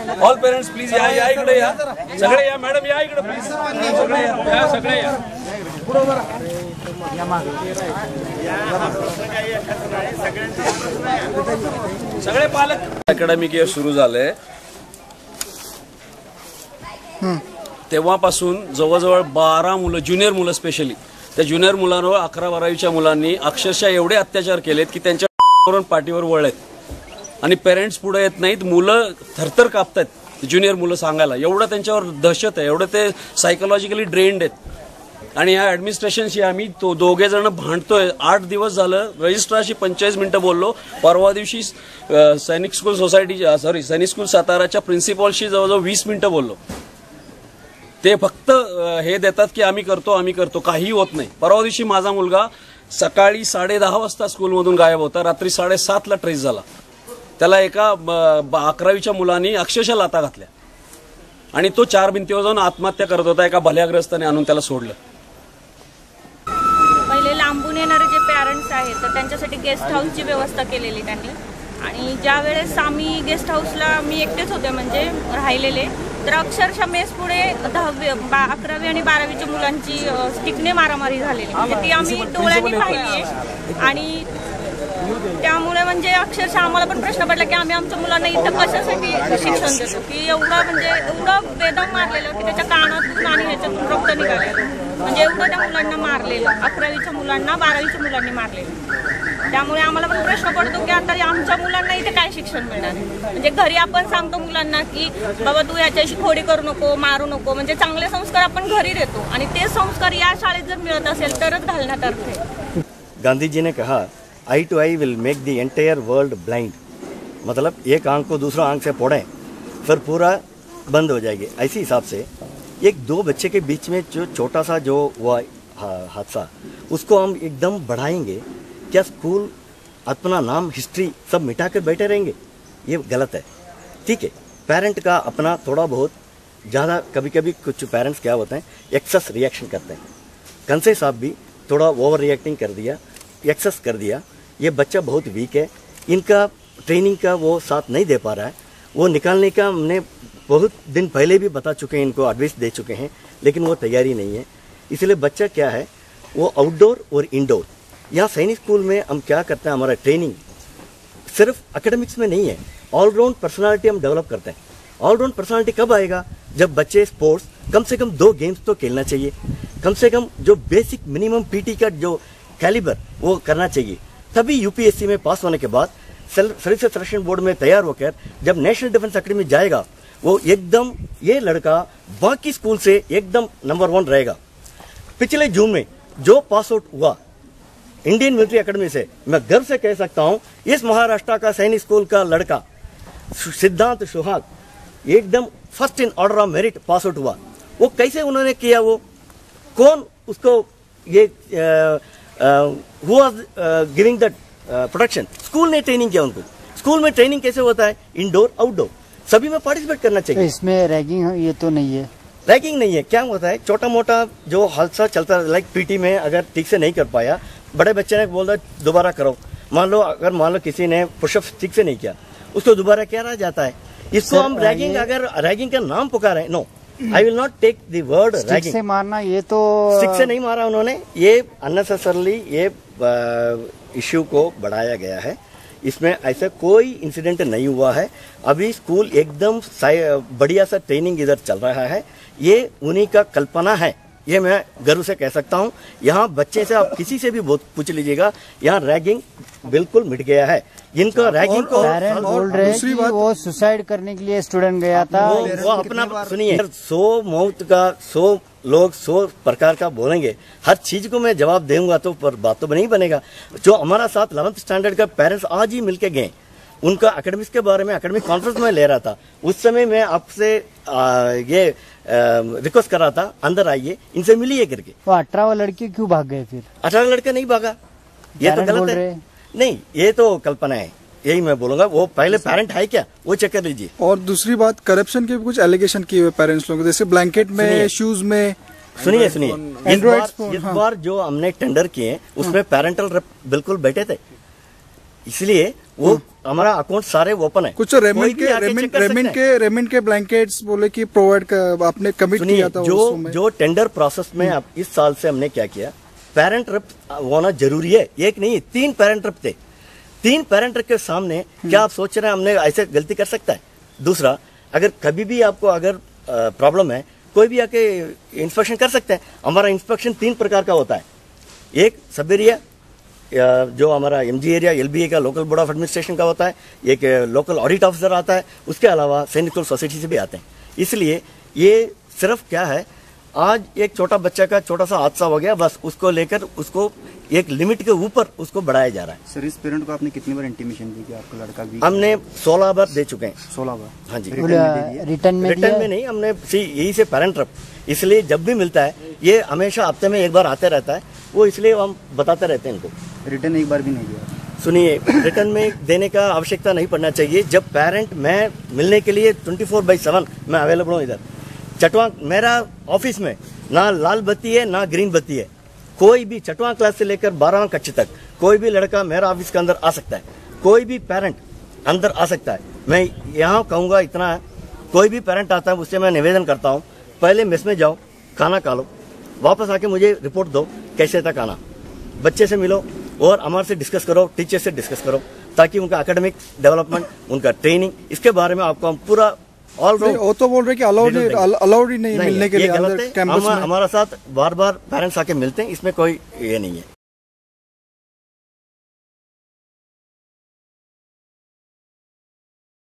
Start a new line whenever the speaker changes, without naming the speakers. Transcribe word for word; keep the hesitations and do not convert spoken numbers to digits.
All parents please या या इकडे या सगळे या मॅडम या इकडे प्लीज सगळे या सगळे या सगळे पालक अकॅडमिक इयर सुरू झाले तेव्हापासून जवळजवळ बारा मुलं ज्युनियर मुलं स्पेशली त्या ज्युनियर मुलांवर अकरा बारावीच्या मुलांनी अक्षरशः एवढे अत्याचार केलेत की त्यांच्या पाठीवर वळलेत आणि पेरेंट्स पुढे येत नाहीत मुलं थरथर कापतायत ज्युनियर मुलं सांगायला एवढं त्यांच्यावर दहशत आहे एवढं ते सायकोलॉजिकली ड्रेन्ड आहेत आणि या ऍडमिनिस्ट्रेशनशी आम्ही तो दोघे जण भांडतोय आठ दिवस झालं रजिस्ट्रारशी पंचेचाळीस मिनिटं बोललो परवा दिवशी Sainik school society sorry Sainik school साताराच्या प्रिन्सिपॉलशी जवळजवळ वीस मिनिटं बोललो ते फक्त हे देतात की आम्ही करतो आम्ही करतो काही होत नाही परवा दिवशी माझा मुलगा सकाळी साडे दहा वाजता स्कूलमधून गायब होता रात्री साडेसातला ट्रेस झाला त्याला एका अकरावीच्या मुलांनी अक्षरशः लाता घातल्या आणि तो चार भिंतीवर जाऊन आत्महत्या करत होता एका भल्याग्रस्ताने आणून त्याला सोडलं
पहिले लांबून येणारे जे पॅरेंट्स आहेत तर त्यांच्यासाठी गेस्ट हाऊसची व्यवस्था केलेली त्यांनी आणि ज्या वेळेस आम्ही गेस्ट हाऊसला मी एकटेच होते म्हणजे राहिलेले तर अक्षरशः मेस पुढे दहावी अकरावी आणि बारावीच्या मुलांची स्टिकने मारामारी झालेली म्हणजे ती आम्ही डोळ्यांनी पाहिली आहे आणि त्यामुळे म्हणजे अक्षरशः आम्हाला पण प्रश्न पडला की आम्ही आमच्या मुलांना इथं कशासाठी शिक्षण देतो की एवढं म्हणजे एवढं बेदम मारलेलं की त्याच्या कानातून आणि ह्याच्यातून रक्त निघालेलं म्हणजे एवढं त्या मुलांना मारलेलं अकरावीच्या मुलांना बारावीच्या मुलांनी मारलेलं त्यामुळे आम्हाला पण प्रश्न पडतो की आता आमच्या मुलांना इथे काय शिक्षण मिळणार म्हणजे घरी आपण सांगतो मुलांना की बाबा तू याच्याशी खोडी करू नको मारू नको म्हणजे चांगले संस्कार आपण घरी देतो आणि ते संस्कार या शाळेत जर मिळत असेल तरच घालण्यात अर्थ आहे
गांधी ने कहा eye to eye will make the entire world blind मतलब एक आंख को दूसरा आंख से पढ़ें फिर पूरा बंद हो जाएगी ऐसे हिसाब से एक दो बच्चे के बीच में जो छोटा सा जो हुआ हादसा उसको हम एकदम बढ़ाएंगे क्या स्कूल अपना नाम हिस्ट्री सब मिटा कर बैठे रहेंगे ये गलत है ठीक है पेरेंट का अपना थोड़ा बहुत ज़्यादा कभी कभी कुछ पेरेंट्स क्या होते हैं एक्सेस रिएक्शन करते हैं कंसे साहब भी थोड़ा ओवर रिएक्टिंग कर दिया एक्सेस कर दिया ये बच्चा बहुत वीक है इनका ट्रेनिंग का वो साथ नहीं दे पा रहा है वो निकालने का हमने बहुत दिन पहले भी बता चुके हैं इनको एडवाइस दे चुके हैं लेकिन वो तैयारी नहीं है इसलिए बच्चा क्या है वो आउटडोर और इंडोर यहाँ सैनिक स्कूल में हम क्या करते हैं हमारा ट्रेनिंग सिर्फ एकेडमिक्स में नहीं है ऑलराउंड पर्सनालिटी हम डेवलप करते हैं ऑलराउंड पर्सनालिटी कब आएगा जब बच्चे स्पोर्ट्स कम से कम दो गेम्स तो खेलना चाहिए कम से कम जो बेसिक मिनिमम पीटी का जो कैलिबर वो करना चाहिए तभी यूपीएससी में पास होने के बाद सर्विस सिलेक्शन बोर्ड में तैयार होकर जब नेशनल डिफेंस अकेडमी जाएगा वो एकदम ये लड़का बाकी स्कूल से एकदम नंबर वन रहेगा पिछले जून में जो पास आउट हुआ इंडियन मिलिट्री अकेडमी से मैं गर्व से कह सकता हूं इस महाराष्ट्र का सैनिक स्कूल का लड़का सिद्धांत सुहाग एकदम first in order of merit pass out हुआ वो कैसे उन्होंने किया वो कौन उसको ये who was giving that protection school ने ट्रेनिंग किया उनको स्कूल में ट्रेनिंग कैसे होता है इंडोर आउटडोर सभी में पार्टिसिपेट करना चाहिए
इसमें रैगिंग ये तो नहीं है
रैगिंग नहीं है क्या होता है छोटा मोटा जो हादसा चलता है लाइक पीटी में अगर ठीक से नहीं कर पाया बड़े बच्चे ने बोल रहा दोबारा करो मान लो अगर मान लो किसी ने पुशअप ठीक से नहीं किया उसको दोबारा क्या रह जाता है इसको हम रैगिंग अगर रैगिंग का नाम पुकारे no I will not take the word ragging
से मारना ये तो
स्टिक से नहीं मारा उन्होंने ये अननेसेसरली ये इश्यू को बढ़ाया गया है इसमें ऐसा कोई इंसिडेंट नहीं हुआ है अभी स्कूल एकदम बढ़िया सा ट्रेनिंग इधर चल रहा है ये उन्हीं का कल्पना है ये मैं गर्व से कह सकता हूँ यहाँ बच्चे से आप किसी से भी पूछ लीजिएगा यहाँ रैगिंग बिल्कुल मिट गया है इनका रैगिंग को
पेरेंट बोल रहे हैं कि वो सुसाइड करने के लिए स्टूडेंट गया था
वो, वो अपना सुनिए सौ मौत का सौ लोग सौ प्रकार का बोलेंगे हर चीज को मैं जवाब दूंगा तो पर बात तो नहीं बनेगा जो हमारा साथ इलेवेंथ स्टैंडर्ड का पेरेंट्स आज ही मिलके गए उनका एकेडमिक्स के बारे में एकेडमिक कॉन्फ्रेंस में ले रहा था उस समय मैं आपसे ये रिक्वेस्ट कर रहा था अंदर आइए इनसे मिलिए करके
वो अठारह लड़के क्यों भाग गए फिर
अठारह लड़के नहीं भागा ये तो गलत है नहीं ये तो कल्पना है यही मैं बोलूंगा वो पहले पेरेंट है क्या वो चेक कर लीजिए
और दूसरी बात करप्शन के भी कुछ एलिगेशन किए हुए पेरेंट्स लोगों जैसे ब्लैंकेट में शूज में
सुनिए सुनिए इस बार इस बार जो हमने टेंडर किए उसमें पेरेंटल बिल्कुल बैठे थे इसलिए वो हमारा अकाउंट सारे ओपन है।
कुछ रेमेंड के रेमेंड रेमेंड के रेमेंड के ब्लैंकेट्स बोले कि प्रोवाइड आपने कमिट किया था।
जो जो टेंडर प्रोसेस में अब इस साल से हमने क्या किया, पेरेंट रप होना जरूरी है। एक नहीं, तीन पेरेंट रप थे। तीन पेरेंट रप के सामने क्या आप सोच रहे हैं हमने ऐसे गलती कर सकता है? दूसरा, अगर कभी भी आपको अगर प्रॉब्लम है, कोई भी आके इंस्पेक्शन कर सकते हैं। हमारा इंस्पेक्शन तीन प्रकार का होता है। एक सब एरिया जो हमारा एमजी एरिया एलबीए का लोकल बोर्ड ऑफ एडमिनिस्ट्रेशन का होता है, एक लोकल ऑडिट ऑफिसर आता है, उसके अलावा सैनिक सोसाइटी से भी आते हैं। इसलिए ये सिर्फ क्या है, आज एक छोटा बच्चा का छोटा सा हादसा हो गया, बस उसको लेकर उसको एक लिमिट के ऊपर उसको बढ़ाया जा रहा है।
सर, इस पेरेंट को आपने कितनी बार इंटीमेशन दी कि आपका लड़का भी?
हमने सोलह बार दे चुके हैं।
सोलह बार?
हाँ जी।
रिटर्न में
रिटर्न में नहीं, हमने यही से पेरेंट रप, इसलिए जब भी मिलता है ये हमेशा हफ्ते में एक बार आते रहता है, वो इसलिए हम बताते रहते हैं इनको।
रिटर्न एक बार भी नहीं दिया?
सुनिए, रिटर्न में देने का आवश्यकता नहीं पड़ना चाहिए। जब पेरेंट, मैं मिलने के लिए ट्वेंटी फोर बाई सेवन मैं अवेलेबल हूँ इधर। चटवा मेरा ऑफिस में ना लाल बत्ती है ना ग्रीन बत्ती है। कोई भी छठवां क्लास से लेकर बारहवां कक्षा तक कोई भी लड़का मेरा ऑफिस के अंदर आ सकता है। कोई भी पेरेंट अंदर आ सकता है। मैं यहाँ कहूँगा इतना है, कोई भी पेरेंट आता है उससे मैं निवेदन करता हूँ, पहले मेस में जाओ, खाना खा लो, वापस आके मुझे रिपोर्ट दो कैसे था खाना। बच्चे से मिलो और हमारे से डिस्कस करो, टीचर से डिस्कस करो, ताकि उनका एकेडमिक डेवलपमेंट, उनका ट्रेनिंग, इसके बारे में आपको हम पूरा ऑल राउंड।
वो तो बोल रहे कि अलाउड अलाउड ही नहीं मिलने के लिए अंदर कैंपस में।
हमारा साथ बार बार पेरेंट्स आके मिलते हैं, इसमें कोई ये नहीं है।